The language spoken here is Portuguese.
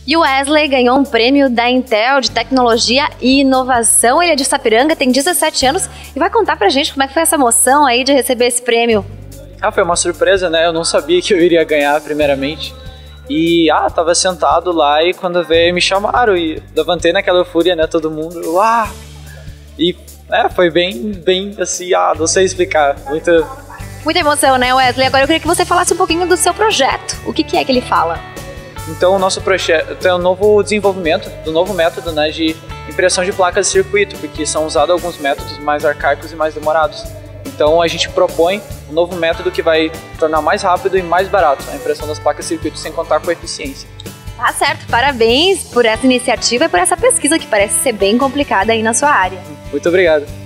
E o Wesley ganhou um prêmio da Intel de Tecnologia e Inovação. Ele é de Sapiranga, tem 17 anos e vai contar pra gente como é que foi essa emoção aí de receber esse prêmio. Foi uma surpresa, né? Eu não sabia que eu iria ganhar primeiramente. E, tava sentado lá e quando veio me chamaram e levantei naquela fúria, né? Todo mundo, E, foi bem assim, não sei explicar, Muita emoção, né, Wesley? Agora eu queria que você falasse um pouquinho do seu projeto. O que é que ele fala? Então, o nosso projeto é um novo desenvolvimento do novo método, né, de impressão de placas de circuito, porque são usados alguns métodos mais arcaicos e mais demorados. Então, a gente propõe um novo método que vai tornar mais rápido e mais barato a impressão das placas de circuito, sem contar com a eficiência. Tá certo, parabéns por essa iniciativa e por essa pesquisa que parece ser bem complicada aí na sua área. Muito obrigado.